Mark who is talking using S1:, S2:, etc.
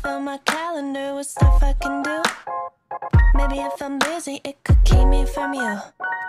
S1: fill my calendar with stuff I can do. Maybe if I'm busy, it could keep me from you.